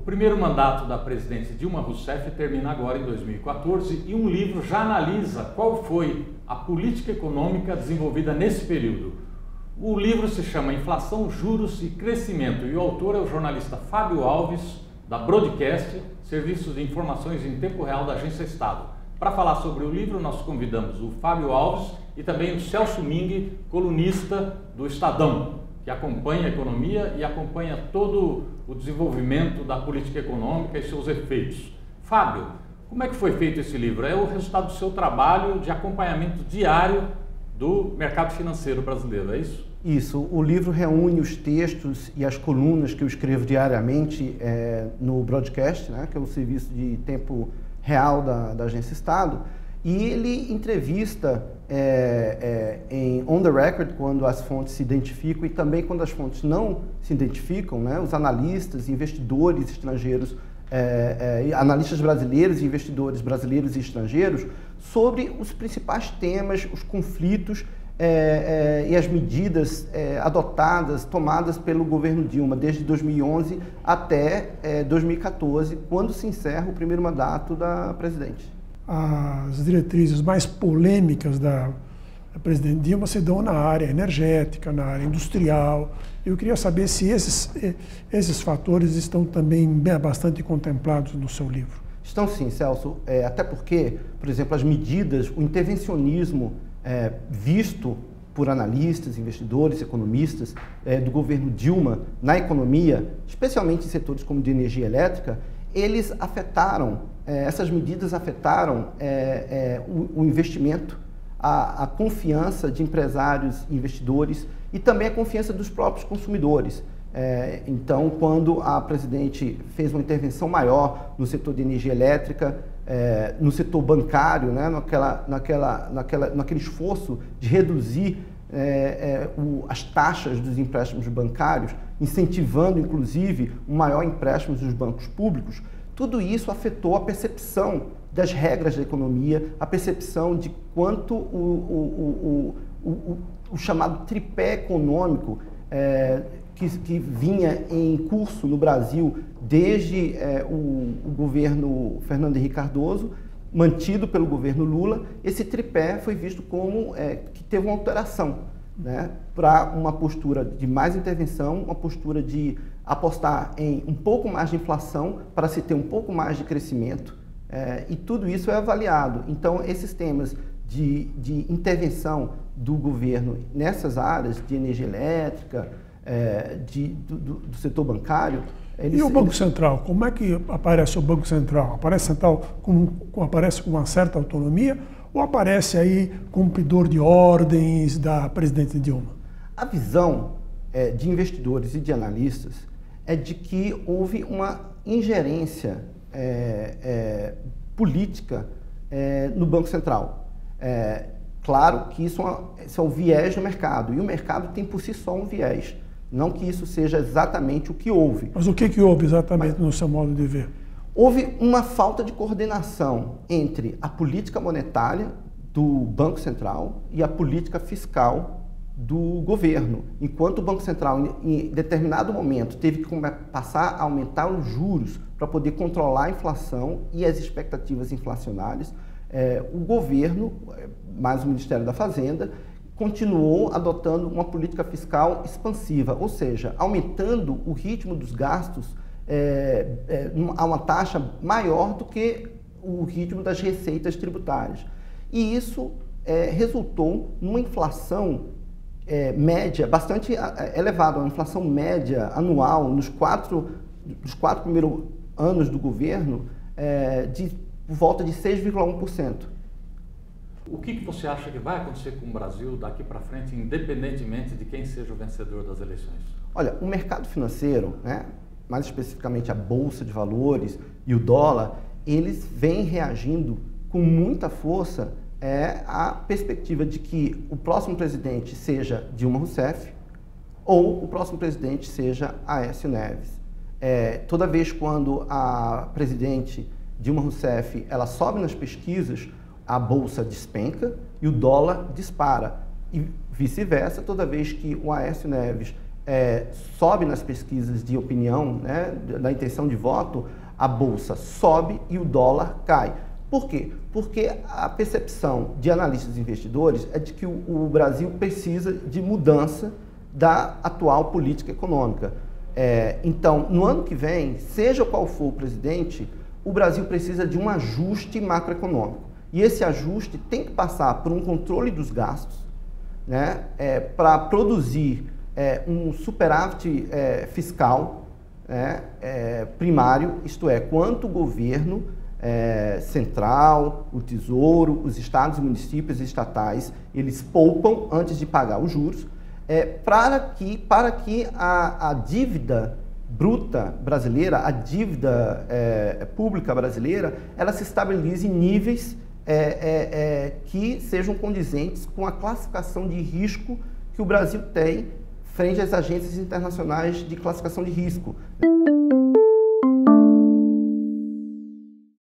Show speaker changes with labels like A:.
A: primeiro mandato da presidente Dilma Rousseff termina agora em 2014 e um livro já analisa qual foi a política econômica desenvolvida nesse período. O livro se chama Inflação, Juros e Crescimento e o autor é o jornalista Fábio Alves, da Broadcast, Serviços de Informações em Tempo Real da Agência Estado. Para falar sobre o livro, nós convidamos o Fábio Alves e também o Celso Ming, colunista do Estadão, que acompanha a economia e acompanha todo o desenvolvimento da política econômica e seus efeitos. Fábio, como é que foi feito esse livro? É o resultado do seu trabalho de acompanhamento diário do mercado financeiro brasileiro, é isso?
B: Isso. O livro reúne os textos e as colunas que eu escrevo diariamente no Broadcast, né, que é o serviço de tempo real da Agência Estado, e ele entrevista em on the record, quando as fontes se identificam, e também quando as fontes não se identificam, né, os analistas, investidores estrangeiros, analistas brasileiros e investidores brasileiros e estrangeiros, sobre os principais temas, os conflitos e as medidas adotadas, tomadas pelo governo Dilma, desde 2011 até 2014, quando se encerra o primeiro mandato da presidente.
C: As diretrizes mais polêmicas da presidente Dilma se dão na área energética, na área industrial. Eu queria saber se esses fatores estão também bastante contemplados no seu livro.
B: Estão sim, Celso, até porque, por exemplo, as medidas, o intervencionismo visto por analistas, investidores, economistas do governo Dilma na economia, especialmente em setores como de energia elétrica, eles afetaram, essas medidas afetaram o investimento, a confiança de empresários e investidores e também a confiança dos próprios consumidores. Então, quando a presidente fez uma intervenção maior no setor de energia elétrica, no setor bancário, né, naquele esforço de reduzir as taxas dos empréstimos bancários, incentivando, inclusive, um maior empréstimo dos bancos públicos, tudo isso afetou a percepção das regras da economia, a percepção de quanto o chamado tripé econômico que vinha em curso no Brasil desde o governo Fernando Henrique Cardoso, mantido pelo governo Lula, esse tripé foi visto como que teve uma alteração, né, para uma postura de mais intervenção, uma postura de apostar em um pouco mais de inflação para se ter um pouco mais de crescimento, e tudo isso é avaliado. Então, esses temas de intervenção do governo nessas áreas de energia elétrica, do setor bancário...
C: E o Banco Central? Como é que aparece o Banco Central? Aparece com uma certa autonomia ou aparece aí cumpridor de ordens da presidente Dilma?
B: A visão de investidores e de analistas é de que houve uma ingerência política no Banco Central. Claro que isso é um viés no mercado, e o mercado tem por si só um viés. Não que isso seja exatamente o que houve.
C: Mas o que houve exatamente no seu modo de ver?
B: Houve uma falta de coordenação entre a política monetária do Banco Central e a política fiscal do governo. Enquanto o Banco Central, em determinado momento, teve que passar a aumentar os juros para poder controlar a inflação e as expectativas inflacionárias, o governo, mais o Ministério da Fazenda, continuou adotando uma política fiscal expansiva, ou seja, aumentando o ritmo dos gastos a uma taxa maior do que o ritmo das receitas tributárias. E isso resultou numa inflação média bastante elevada, uma inflação média anual nos quatro primeiros anos do governo de por volta de 6,1%.
A: O que você acha que vai acontecer com o Brasil daqui para frente, independentemente de quem seja o vencedor das eleições?
B: Olha, o mercado financeiro, né, mais especificamente a Bolsa de Valores e o dólar, eles vêm reagindo com muita força à perspectiva de que o próximo presidente seja Dilma Rousseff ou o próximo presidente seja Aécio Neves. Toda vez quando a presidente Dilma Rousseff ela sobe nas pesquisas, a bolsa despenca e o dólar dispara. E vice-versa, toda vez que o Aécio Neves sobe nas pesquisas de opinião, né, da intenção de voto, a bolsa sobe e o dólar cai. Por quê? Porque a percepção de analistas e investidores é de que o Brasil precisa de mudança da atual política econômica. Então, no ano que vem, seja qual for o presidente, o Brasil precisa de um ajuste macroeconômico. E esse ajuste tem que passar por um controle dos gastos, né, para produzir um superávit fiscal, primário, isto é, quanto o governo central, o Tesouro, os estados, municípios e estatais, eles poupam antes de pagar os juros, para que a dívida bruta brasileira, a dívida pública brasileira, ela se estabilize em níveis que sejam condizentes com a classificação de risco que o Brasil tem frente às agências internacionais de classificação de risco.